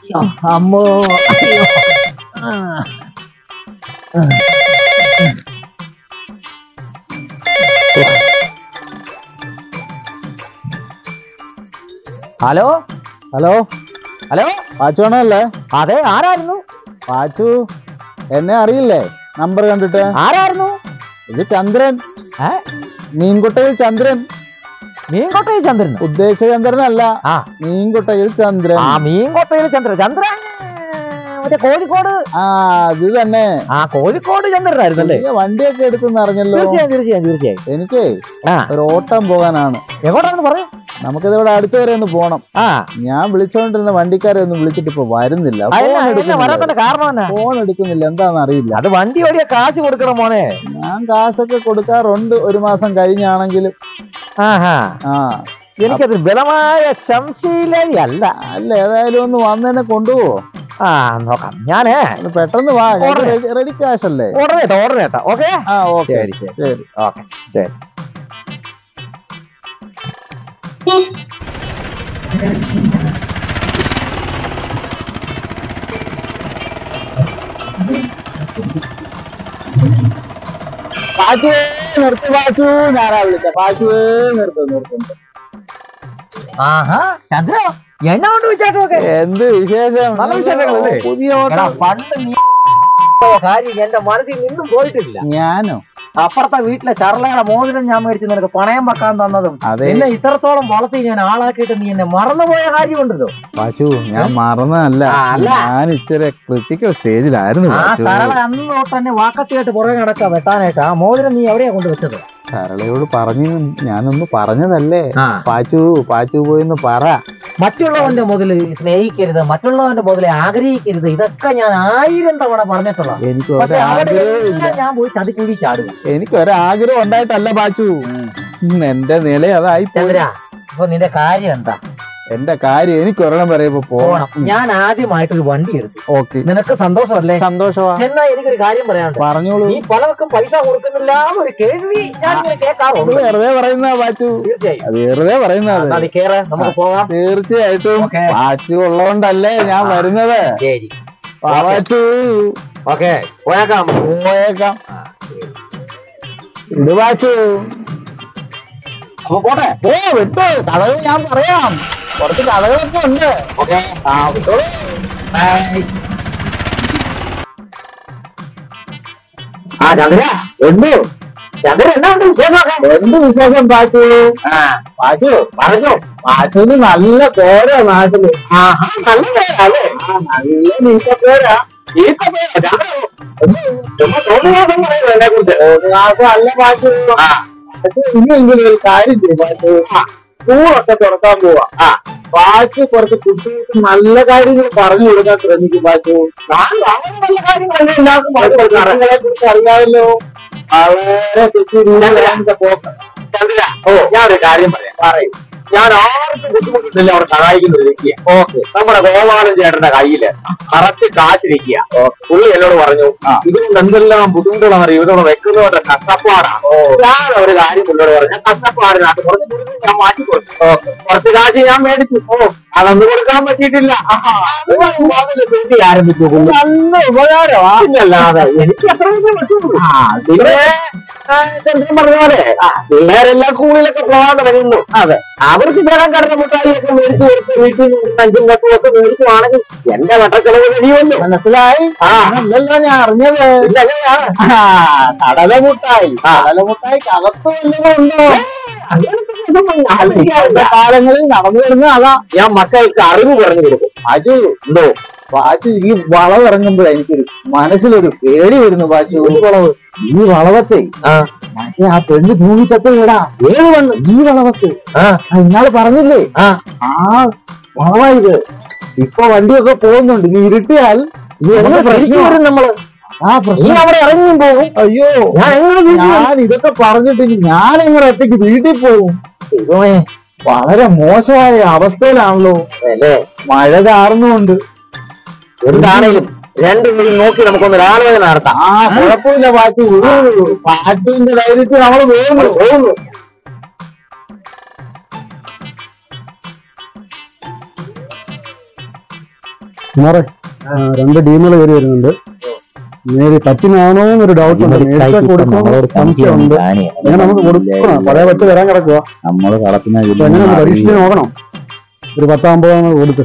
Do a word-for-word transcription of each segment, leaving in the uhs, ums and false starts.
അമ്മോ hello hello hello പാച്ചുവാണല്ലേ? അതെ, ആരായിരുന്നു? പാച്ചു എന്നെ അറിയില്ലേ? നമ്പർ കണ്ടിട്ട്. ആരായിരുന്നു ഇത്? ചന്ദ്രൻ, മീൻകുട്ടയിൽ ചന്ദ്രൻ. മീൻകൊട്ടയിൽ ചന്ദ്രൻ? ഉദ്ദേശിച്ച ചന്ദ്രനല്ല, ആ മീൻകുട്ടയിൽ ചന്ദ്രൻ. ആ മീൻകൊട്ടയിൽ ചന്ദ്രൻ. ചന്ദ്രൻ മറ്റേ കോഴിക്കോട്. ആ അത് തന്നെ. ആ കോഴിക്കോട് ചന്ദ്രനായിരുന്നല്ലേ? വണ്ടിയൊക്കെ എടുത്തെന്ന് അറിഞ്ഞല്ലോ. തീർച്ചയായും തീർച്ചയായും തീർച്ചയായും. എനിക്ക് ആ ഒരു ഓട്ടം പോകാനാണ്. എങ്ങോട്ടാണെന്ന് പറയും? നമുക്കിത് ഇവിടെ അടുത്ത് വരെ ഒന്ന് പോണം. ആ ഞാൻ വിളിച്ചോണ്ടിരുന്ന വണ്ടിക്കാരെ ഒന്നും വിളിച്ചിട്ട് ഇപ്പൊ വരുന്നില്ല. വരാത്തന്റെ കാരണം എന്നാ? ഫോൺ എടുക്കുന്നില്ല, എന്താണെന്ന് അറിയില്ല. അത് വണ്ടി വഴിയ കാശ് കൊടുക്കണം മോനെ. ഞാൻ കാശൊക്കെ കൊടുക്കാറുണ്ട് ഒരു മാസം കഴിഞ്ഞാണെങ്കിലും. ആഹാ ആ എനിക്കത് ബലമായ സംശയിലല്ല. അല്ല, ഏതായാലും ഒന്ന് വന്നെന്നെ കൊണ്ടുപോവോ? ആ നോക്കാം. ഞാനേ പെട്ടെന്ന് വാ, റെഡി ക്യാഷ് അല്ലേ? ഓർഡർ കേട്ടോ ഓർഡർ കേട്ടോ. ഓക്കെ ആ ഓക്കെ ശരി ശരി ശരി ഓക്കെ ശരി. പാച്ചുവേ നിർത്ത്, പാച്ചു ഞാനാ വിളിച്ച. പാച്ചുവേ നിർത്ത് നിർത്തുന്നു. ആഹാ ചന്ദ്ര, എന്നാ കൊണ്ട് വിചാരിച്ചോക്കെ? എന്ത് വിശേഷം? നല്ല വിശേഷങ്ങളല്ലേ? പുതിയ ഓട്ടം. പണ്ട് നീ കാര്യം എന്റെ മനസ്സിൽ നിന്നും പോയിട്ടില്ല. ഞാനോ? അപ്പുറത്തെ വീട്ടിലെ ചർലയുടെ മോതിരം ഞാൻ മേടിച്ച് നിനക്ക് പണയം വെക്കാൻ തന്നതും അതെ. എന്നെ ഇത്രത്തോളം വളർത്തി ഞാൻ ആളാക്കിയിട്ട് നീ എന്നെ മറന്നുപോയ കാര്യമുണ്ടല്ലോ. പാച്ചു ഞാൻ മറന്നതല്ല, ഞാൻ ഇച്ചിരി ക്രിട്ടിക്കൽ സ്റ്റേജിലായിരുന്നു. ആ സരള അന്ന് തൊട്ട് തന്നെ വാക്കത്തിയായിട്ട് പുറകെ നടക്കാം വെട്ടാനായിട്ട്. ആ മോതിരം നീ എവിടെയാ കൊണ്ടുവച്ചത്? സരളയോട് പറഞ്ഞു, ഞാനൊന്ന് പറഞ്ഞതല്ലേ. പാച്ചു പാച്ചു പോയിന്ന് പറ. മറ്റുള്ളവന്റെ മുതല് സ്നേഹിക്കരുത്, മറ്റുള്ളവന്റെ മുതലെ ആഗ്രഹിക്കരുത്, ഇതൊക്കെ ഞാൻ ആയിരം തവണ പറഞ്ഞിട്ടുള്ള. എനിക്ക് പക്ഷെ അവിടെ ഞാൻ പോയി ചതിക്കുഴി ചാടുക. എനിക്ക് ഒരാഗ്രഹം ഉണ്ടായിട്ടല്ല പാച്ചു, എന്റെ നില അതായി. ചന്ദ്ര, അപ്പൊ നിന്റെ കാര്യം എന്താ? എന്റെ കാര്യം എനിക്ക് ഒരെണ്ണം പറയുമ്പോ പോകണം. ഞാൻ ആദ്യമായിട്ടൊരു വണ്ടി എടുത്തു. ഓക്കെ, നിനക്ക് സന്തോഷമല്ലേ? സന്തോഷമാ. എന്നാ എനിക്കൊരു കാര്യം പറയാനുണ്ട്. പറഞ്ഞോളൂ. നീ പലർക്കും പൈസ കൊടുക്കുന്നില്ല ഒരു കേൾവി ഞാൻ കേൾക്കാറുണ്ട്. വെറുതെ പറയുന്ന പാച്ചു, തീർച്ചയായും വെറുതെ പറയുന്നത്. നമുക്ക് പോകാം. തീർച്ചയായിട്ടും പാച്ചു ഉള്ളതുകൊണ്ടല്ലേ ഞാൻ വരുന്നത്. ശരി പാച്ചു. ഓക്കെ പോയേക്കാം പോയേക്കാം. ഇത് പാച്ചു പോട്ടെ. ഓ വിട്ടു, കഥകൾ ഞാൻ പറയാം. കുറച്ച് കഥകളൊക്കെ ഉണ്ട്. ഓക്കെ ആ വിട്ടു. ആ ചന്ദ്ര എന്തു ചന്ദ്ര എന്നാ ഉണ്ട് വിശേഷം? എന്ത് വിശേഷം പാച്ചു? പാച്ചു പറഞ്ഞു. പാച്ചുവിന് നല്ല പേരാ നാട്ടില്. ആഹാ നല്ല പേരല്ലേ? ആ നല്ല നീക്ക പേരാ. എന്നെ കുറിച്ച് അല്ല പാച്ചു, ഇനിയെങ്കിലും ഒരു കാര്യം ചെയ്യും പാച്ചു. സ്കൂളൊക്കെ തുറക്കാൻ പോവാ. ആ പാച്ചു കുറച്ച് കുട്ടികൾക്ക് നല്ല കാര്യങ്ങൾ പറഞ്ഞു കൊടുക്കാൻ ശ്രമിക്കും പാച്ചു. നല്ല കാര്യങ്ങളല്ലേ എല്ലാവർക്കും പറഞ്ഞു കൊടുക്കാറ്. കുട്ടികളെ കുറിച്ച് അറിയാമല്ലോ, വളരെ തെറ്റിദ്ധാരണ പോക്ക്. ചന്ദ്ര, ഓ ഞാനൊരു കാര്യം പറയാം. പറയും. ഞാൻ ആർക്കും ബുദ്ധിമുട്ടില്ല അവിടെ സഹായിക്കുന്ന ഒരു വ്യക്തിയാ. ഓക്കെ, നമ്മുടെ ഗോപാലൻ ചേട്ടന്റെ കയ്യില് നിറച്ച് കാശിരിക്കുക. പുള്ളി എന്നോട് പറഞ്ഞു, ഇതുകൊണ്ട് എന്തെല്ലാം ബുദ്ധിമുട്ടുള്ള അറിയും, ഇതോടെ വെക്കുന്നവരുടെ കഷ്ടപ്പാടാണ്. ഞാൻ ഒരു കാര്യം പുള്ളിയോട് പറഞ്ഞു, കഷ്ടപ്പാടിനകത്ത് കുറച്ച് ബുദ്ധിമുട്ട് ഞാൻ മാറ്റി കൊടുത്തു. കുറച്ച് കാശ് ഞാൻ മേടിച്ചു. ഓ അതൊന്നും കൊടുക്കാൻ പറ്റിയിട്ടില്ല. പേടി ആരംഭിച്ചു. നല്ല ഉപകാരമാ. പിന്നല്ലാതെ എനിക്ക് അത്രയൊക്കെ പറ്റുള്ളൂ. പിന്നെ ചന്ദ്രൻ പറഞ്ഞ പോലെ പിള്ളേരെല്ലാം സ്കൂളിലൊക്കെ പോകാൻ തുടങ്ങുന്നു. അതെ, അവർക്ക് ജലം കടന്ന മുട്ടായിയൊക്കെ മേടിച്ചു കൊടുത്ത് വീട്ടിൽ നിന്ന് അഞ്ചും പത്തും ഒക്കെ മേടിക്കുവാണെങ്കിൽ എന്റെ വെട്ടച്ചെലവ് കഴിയുമല്ലോ. മനസ്സിലായി? ആ അല്ലല്ലോ ഞാൻ അറിഞ്ഞത്. കടല മുട്ടായി, കടല മുട്ടായിക്ക് അകത്ത് വല്ലതും ഉണ്ടോ? കാലങ്ങളിൽ നടന്നു വരുന്ന അതാ ഞാൻ മക്കൾക്ക് അറിവ് പറഞ്ഞു കൊടുക്കും. പാച്ചു എന്തോ പാച്ചു ഈ വളവ് ഇറങ്ങുമ്പോഴാ എനിക്കൊരു മനസ്സിലൊരു പേടി വരുന്നു പാച്ചു. ഒരു വളവ്, ഈ വളവത്തെ മറ്റേ ആ പെണ്ണ് തൂങ്ങിച്ചത്ത് വിടാ. ഏത് വണ്ണ് ഈ വളവത്ത്? ഇന്നാള് പറഞ്ഞില്ലേ ആ വളവാ ഇത്. ഇപ്പൊ വണ്ടിയൊക്കെ പോകുന്നുണ്ട്, നീ ഇരുട്ടിയാൽ വരും നമ്മള്. ആ പ്രശ്നം അവിടെ ഇറങ്ങിയും പോകും. അയ്യോ ഞാൻ ഇതൊക്കെ പറഞ്ഞിട്ട് ഞാൻ എങ്ങനെ ഒറ്റയ്ക്ക് വീട്ടിൽ പോകും? ഇതോയെ വളരെ മോശമായ അവസ്ഥയിലാണല്ലോ അല്ലേ? മഴ കാരണമുണ്ട്. എന്താണേലും രണ്ടുപേരും നോക്കി നമുക്കൊന്ന് ആലോചന നടത്താം. ആ കുഴപ്പമില്ല പാച്ചു, ഒരു പാച്ചുവിന്റെ ധൈര്യത്തിൽ നമ്മൾ പോകുന്നു പോകുന്നു കുമാറെ രണ്ട് ടീമുകൾ കയറി വരുന്നുണ്ട്. നേരി പറ്റിനാണോ എന്നൊരു ഡൗട്ട് ഉണ്ട്. നേരത്തെ കൊടുക്കുമ്പോൾ സംശയമുണ്ട്. അങ്ങനെ നമുക്ക് കൊടുക്കണം. പഴയ പറ്റ് വരാൻ കിടക്കുക. നമ്മള് കളത്തിന് എങ്ങനെ ഒന്ന് പരീക്ഷിച്ച് നോക്കണം. ഒരു പത്താമ്പതാണ് കൊടുത്ത്.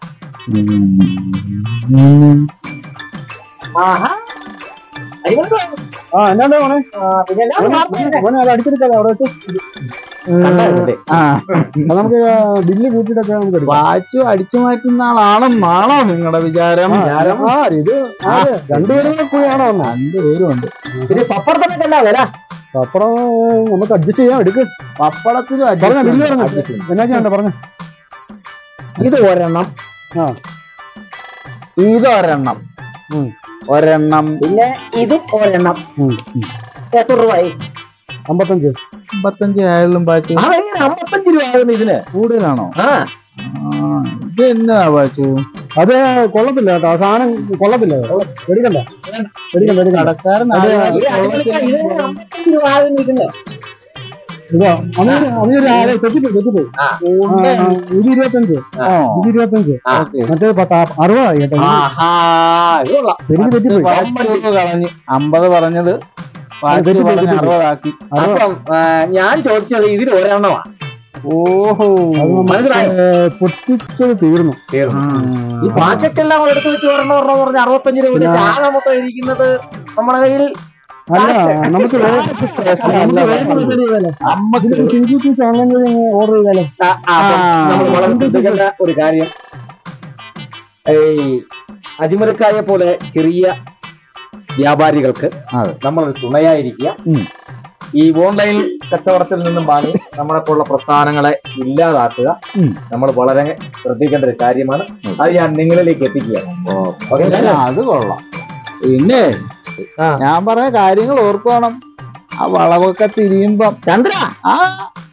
ആ എന്നാ മോനെ മോനെ അത് അടിച്ചെടുക്കാതെ അവിടെ വെച്ച് നമുക്ക് ബില്ല് കൂട്ടിയിട്ടൊക്കെ നമുക്ക് വാച്ചു അടിച്ചു മാറ്റുന്ന ആളാണെന്നാണോ നിങ്ങളുടെ വിചാരം? ആ ഇത് രണ്ടുപേരും കൂടിയാണോ? രണ്ടുപേരും ഉണ്ട്. പിന്നെ പപ്പടത്തിനൊക്കെയല്ല വില. പപ്പടം നമുക്ക് അഡ്ജസ്റ്റ് ചെയ്യാം. എടുക്ക്. പപ്പടത്തിലും എന്നാ ചെയ്യണ്ട പറഞ്ഞു. ഇത് ഒരെണ്ണം, ആ ഇതൊരെണ്ണം, ഒരെണ്ണം, പിന്നെ ഇതും ഒരെണ്ണം. എത്ര രൂപയായി? അമ്പത്തഞ്ച്. അമ്പത്തഞ്ച് ആയാലും പാച്ചു അതെങ്ങനെ അമ്പത്തഞ്ച് രൂപ ആകുന്നു ഇതിന്? കൂടുതലാണോ? ആ ഇത് എന്നാ പാച്ചു? അത് കൊള്ളത്തില്ല കേട്ടോ. ആ സാധനം കൊള്ളത്തില്ല. എടുക്കണ്ട എടുക്കണ്ട എടുക്കണ്ട. കടക്കാരൻ അമ്പത്തഞ്ച് രൂപ ആകുന്നു ഇതിന്. ഇതോ അതിനൊരു അതിനൊരു ആരെ തെറ്റിപ്പോയി തെറ്റിപ്പോയി ഇത് ഇരുപത്തഞ്ച് ഇത് ഇരുപത്തഞ്ച് മറ്റേ പത്ത് അറുപതായി കേട്ടോ. ശരിക്കും തെറ്റിപ്പോയി. കളഞ്ഞ് അമ്പത് പറഞ്ഞത് അറുപതാക്കി. അപ്പം ഞാൻ ചോദിച്ചത് ഇതിൽ ഒരെണ്ണമാണ്. ഓഹോ, പൊട്ടിച്ചത് തീർന്നു. ഈ പാക്കറ്റെല്ലാം എടുത്ത് വെച്ച് ഒരെണ്ണം ഒരെണ്ണം പറഞ്ഞ അറുപത്തഞ്ച് രൂപ ചാക മൊത്തം ഇരിക്കുന്നത് നമ്മുടെ കയ്യിൽ. അല്ല നമുക്ക് ഓർഡർ ചെയ്താലോ? നമ്മൾ വളരെ ശ്രദ്ധിക്കേണ്ട ഒരു കാര്യം, ഈ അജിമരക്കായെ പോലെ ചെറിയ വ്യാപാരികൾക്ക് നമ്മളൊരു തുണയായിരിക്കുക. ഈ ഓൺലൈൻ കച്ചവടത്തിൽ നിന്നും വാങ്ങി നമ്മളെപ്പോലുള്ള പ്രസ്ഥാനങ്ങളെ ഇല്ലാതാക്കുക നമ്മൾ വളരെ ശ്രദ്ധിക്കേണ്ട ഒരു കാര്യമാണ്. അത് ഞാൻ നിങ്ങളിലേക്ക് എത്തിക്കുക. അത് കൊള്ളാം. പിന്നെ ഞാൻ പറഞ്ഞ കാര്യങ്ങൾ ഓർക്കണം. ആ വളവൊക്കെ തിരിയുമ്പം ചന്ദ്ര ആ